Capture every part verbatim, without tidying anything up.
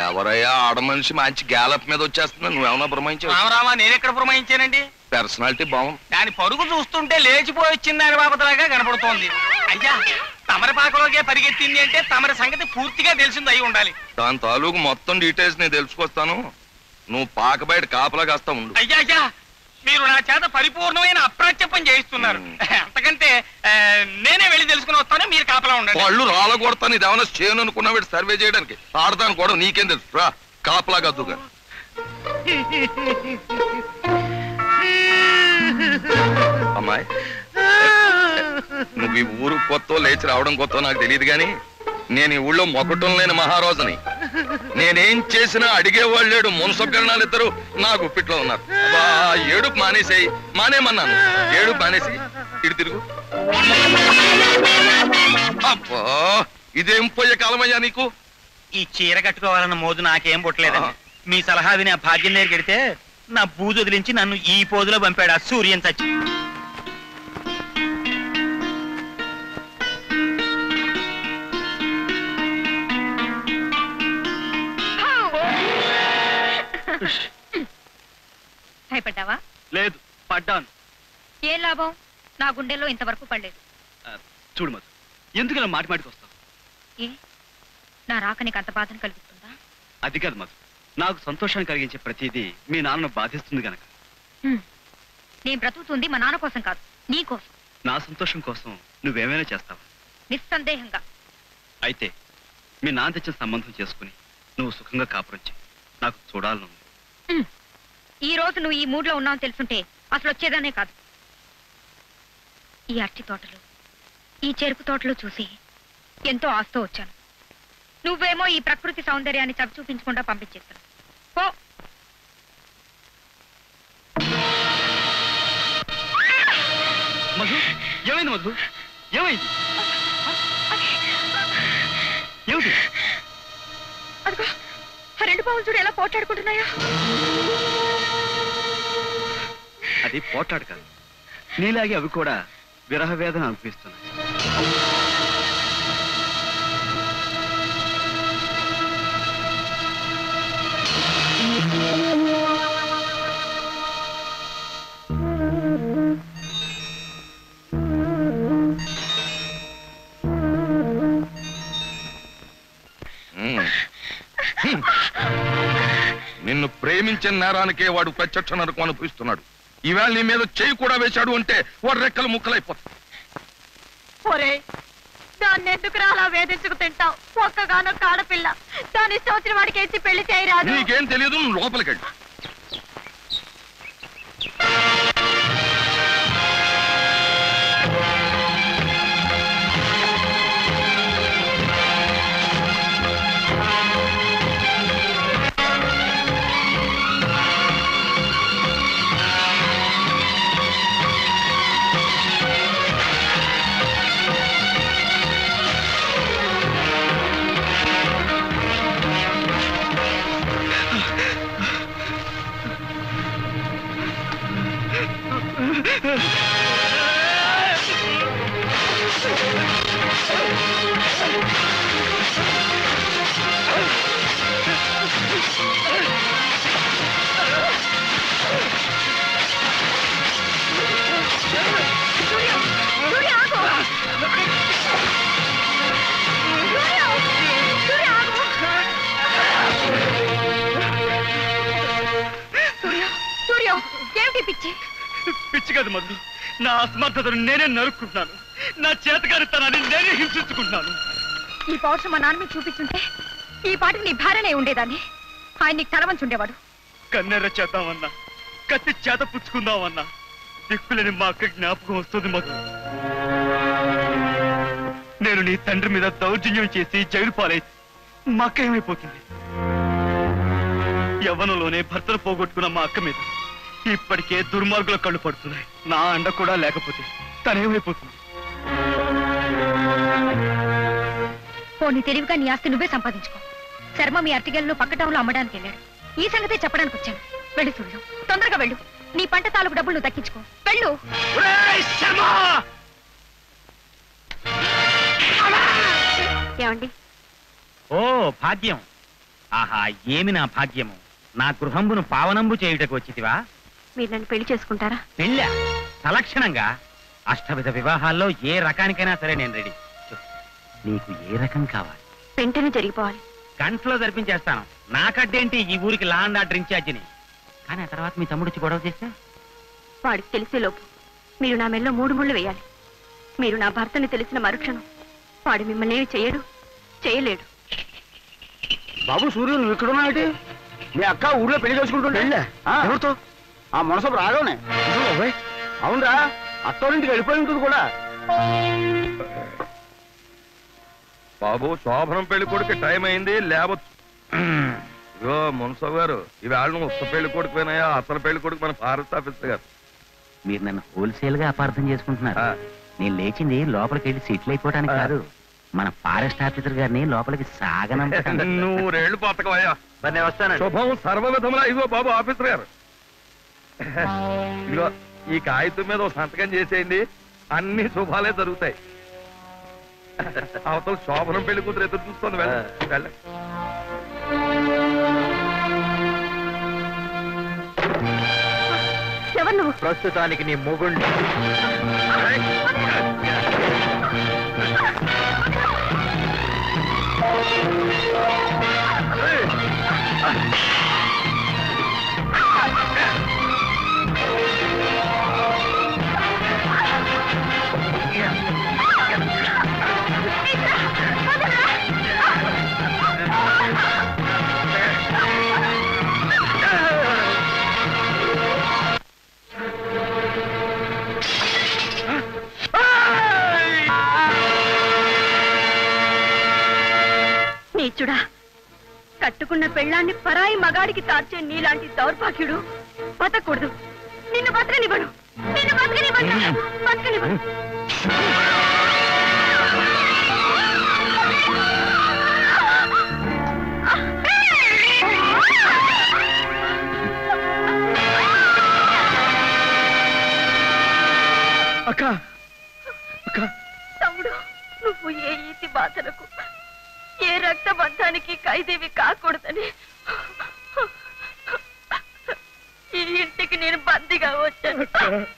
ఎవరయ్యా ఆడ మనిషి మంచి గ్యాలప్ మీద వచ్చేస్తున్నా నువ్వేమన్నా పురమాయించావు? రామరామా నేనెక్కడ పురమాయించానండి? పర్సనాలిటీ బాగుంది. దాని పరుగు చూస్తుంటే లేచిపోయి వచ్చింది దాని బాబతలాగా కనపడుతోంది. అయ్యా తమరి పాకలోకే పరిగెత్తింది అంటే తమరి సంగతి పూర్తిగా తెలిసింది అయి ఉండాలి. దాని తాలూకు మొత్తం డీటెయిల్స్ నేను తెలుసుకొస్తాను. నువ్వు పాక బయట కాపలా కాస్తా ఉండు. అయ్యా అయ్యా మీరు నా చేత పరిపూర్ణమైన అప్రాచ్యపం చేయిస్తున్నారు. అంతకంటే నేనే వెళ్ళి తెలుసుకుని వస్తాను, మీరు కాపలా ఉండండి. వాళ్ళు రాళ్ళ కొడతాను. ఇది ఏమైనా చేయను అనుకున్నావు సర్వే చేయడానికి? ఆడతాను కూడా నీకేం తెలుసు రా కాపలా కద్దుగా. అమ్మాయి నువ్వు ఈ ఊరు కొత్త లేచి రావడం కొత్త నాకు తెలియదు కానీ నేను ఈ ఊళ్ళో మొకటం లేని మహారాజుని. నేనేం చేసినా అడిగేవాళ్ళు లేడు. మున్సబ్గరణాలు ఇద్దరు నా గుప్పిట్లో ఉన్నారు. ఏడుపు మానేసేయి. మానేమన్నాను. ఏడుపు మానేసి ఇటు తిరుగు. అబ్బా ఇదేం పోయే కాలమయ్యా నీకు? ఈ చీర కట్టుకోవాలన్న మోజు నాకేం పుట్టలేదండి. మీ సలహా విని ఆ భాగ్యం దగ్గరికి వెడితే నా బూజు వదిలించి నన్ను ఈ పోజులో పంపాడు ఆ సూర్యం చచ్చి. భయపడ్డావా? లేదు పడ్డాను. ఏం లాభం? నా గుండెల్లో ఇంతవరకు పడలేదు. చూడు మధు, ఎందుకు ఇలా మాటి మాటికి వస్తావు? ఏ నా రాక నీకు అంత బాధను కలిగిస్తుందా? అది కాదు మధు, నాకు సంతోషాన్ని కలిగించే ప్రతిదీ మీ నాన్నను బాధిస్తుంది గనక. నేను బ్రతుకుతుంది మా నాన్న కోసం కాదు, నీ కోసం. నా సంతోషం కోసం నువ్వేమైనా చేస్తావా? నిస్సందేహంగా. అయితే మీ నాన్న తెచ్చిన సంబంధం చేసుకుని నువ్వు సుఖంగా కాపురం చేయి. నాకు చూడాలను. ఈ రోజు నువ్వు ఈ మూడ్లో ఉన్నావు తెలుసుంటే అసలు వచ్చేదానే కాదు. ఈ అరటి తోటలు ఈ చెరుకు తోటలు చూసి ఎంతో ఆస్తో వచ్చాను. నువ్వేమో ఈ ప్రకృతి సౌందర్యాన్ని చవి చూపించకుండా పంపించేస్తాను. పో. మధు ఏమైంది? మధు ఏమైంది? ఏమిటి? అదిగో ఆ రెండు పావులు చూడు ఎలా పోట్లాడుకుంటున్నాయో. అది పోట్లాడు కాదు, నీలాగే అవి కూడా విరహ వేదన అనిపిస్తున్నాయి. నిన్ను ప్రేమించిన నేరానికే వాడు ప్రత్యక్ష నరకం అనుభవిస్తున్నాడు. ఈవేళ నీ మీద చేయి కూడా వేశాడు అంటే వాడు రెక్కలు ముక్కలైపోతాయి. దాన్ని ఎందుకు అలా వేధించుకు తింటావు? ఒక్కగానొక్క ఆడపిల్ల, దాని సంవత్సరం వాడికి వేసి పెళ్లి చేయరాదు. నీకేం తెలియదు, నువ్వు లోపలికి వెళ్ళు. పిచ్చి కాదు మధు, నా అసమర్థతను నేనే నరుక్కుంటున్నాను. నా చేతకారితనాన్ని నేనే హింసించుకుంటున్నాను. ఈ పౌరుషం మా నాన్న చూపించుంటే ఈ పాటికి నీ భార్యనే ఉండేదాన్ని. ఆయన నీకు తలవంచి ఉండేవాడు. కన్నెర్ర చేద్దామన్నా, కత్తి చేత పుచ్చుకుందామన్నా దిక్కులేని మా అక్క జ్ఞాపకం వస్తుంది మధు. నేను నీ తండ్రి మీద దౌర్జన్యం చేసి జైలు పాలైతే మా అక్క ఏమైపోతుంది? యవ్వనంలోనే భర్తను పోగొట్టుకున్న మా అక్క మీద ఇప్పటికే దుర్మార్గుల కళ్ళు పడుతున్నాయి. నా అండ కూడా లేకపోతే తనేమైపోతుంది? పోనీ తెలివిగా నీ ఆస్తి నువ్వే సంపాదించుకో. శర్మ మీ అరటిగేలలో పక్క టౌన్లో అమ్మడానికి వెళ్ళాడు. ఈ సంగతే చెప్పడానికి వచ్చాను. వెళ్ళు చూడు, తొందరగా వెళ్ళు. నీ పంట తాలూకు డబ్బులు నువ్వు దక్కించుకో. వెళ్ళు. ఏమండి? ఓ భాగ్యం, ఆహా ఏమి నా భాగ్యము, నా గృహంబును పావనంబు చేయుటకు వచ్చితివా? మీరు నన్ను పెళ్లి చేసుకుంటారా? పెళ్ళా? సలక్షణంగా అష్టవిధ వివాహాల్లో ఏ రకానికైనా సరే నేను రెడీ. నీకు ఏ రకం కావాలి? వెంటనే జరిగిపోవాలి. గంటలో జరిపించేస్తాను. నాకడ్డేంటి ఈ ఊరికి లాండా డ్రింక్ ఛార్జిని. కానీ ఆ తర్వాత మీ తమ్ముడు వచ్చి గొడవ చేస్తే వాడికి తెలిసే లోపు మీరు నా మెల్లో మూడు ముళ్ళు వేయాలి. మీరు నా భర్తని తెలిసిన మరుక్షణం వాడు మిమ్మల్ని ఏమి చేయడు, చేయలేడు. బాబు సూర్యుడు నువ్వు ఇక్కడ ఉన్నావు? మీ అక్క ఊర్లో పెళ్లి చేసుకుంటుండే ఎవరితో? ఆ మనసపు రాగవనే. అవునరా, అత్తోరింటికి వెళ్ళిపోయి ఉంటుంది కూడా. బాబు శోభనం పెళ్లి కొడుకు టైం అయింది లేవచ్చు. ఇగో మున్సబ్ గారు, ఈవేళ నువ్వు ఉత్త పెళ్లి కొడుకు పోయినాయా? అసలు పెళ్లి కొడుకు మన ఫారెస్ట్ ఆఫీసర్ గారు. మీరు నన్ను హోల్సేల్ గా అపార్థం చేసుకుంటున్నారు. నేను లేచింది లోపలికి వెళ్ళి సెటిల్ అయిపోవడానికి కాదు, మన ఫారెస్ట్ ఆఫీసర్ గారిని లోపలికి సాగనంపడానికి. నువ్వు రేళ్లు పోతకవయ్యా. వస్తాను. శుభం సర్వ విధములా. ఇదిగో బాబు ఆఫీసర్ గారు, ఇదిగో ఈ కాగితం మీద ఒక సంతకం చేసేయండి, అన్ని శుభాలే జరుగుతాయి. అవతల శోభనం పెళ్లి కూతురు ఎదురు చూస్తుంది. వెళ్ళ వెళ్ళ ఎవరు నువ్వు? ప్రస్తుతానికి నీ మొగుండి. నీచుడా, కట్టుకున్న పెళ్ళాన్ని పరాయి మగాడికి తార్చే నీలాంటి దౌర్భాగ్యుడు బతకూడదు. నిన్ను బతకనివ్వను, నిన్ను బతకనివ్వను, బతకనివ్వను. అక్క అక్క తమ్ముడు, నువ్వు ఏ ఈతి బాధలకు, ఏ రక్తబంధానికి ఖైదీవి కాకూడదని ఈ ఇంటికి నేను బందీగా వచ్చాను.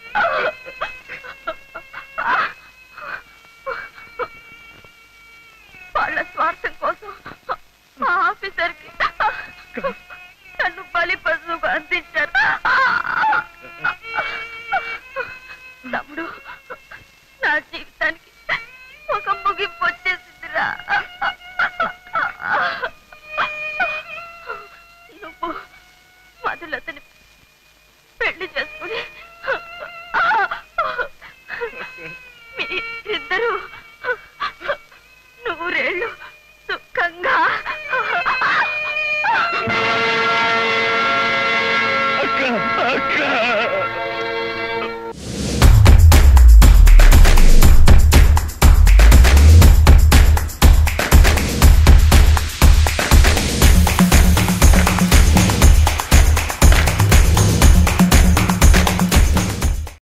వాళ్ళ స్వార్థం కోసం ఆ ఆఫీసర్కి నన్ను బలి పశువుగా అందించారు. తమ్ముడు, నా జీవితానికి ఒక ముగింపు వచ్చేసిందిరా. నువ్వు మధులతని పెళ్లి చేసుకుని మీరిద్దరూ